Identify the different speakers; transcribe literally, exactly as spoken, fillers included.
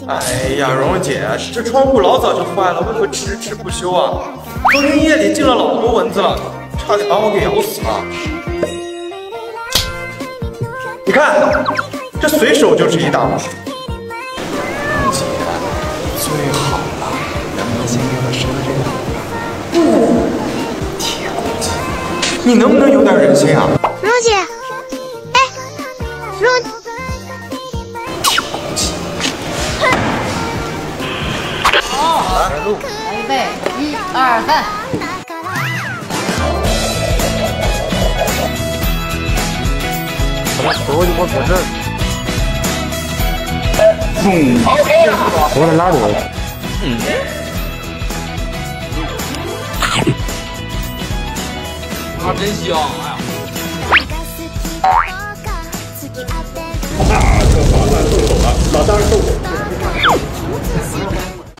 Speaker 1: 哎呀，蓉蓉姐，这窗户老早就坏了，为何迟迟不修啊？昨天夜里进了老多蚊子了，差点把我给咬死了。你看，这随手就是一大把。
Speaker 2: 姐，最好了，能不能先给我收了这个？
Speaker 1: 不，铁公鸡，你能不能有点人性啊？
Speaker 3: 蓉姐，哎，蓉。
Speaker 4: 来路，来预备，一二三。
Speaker 2: 怎么手你给我坐这儿？嗯 ，OK 了。我在哪里？嗯。
Speaker 5: 啊，真香！哎呀。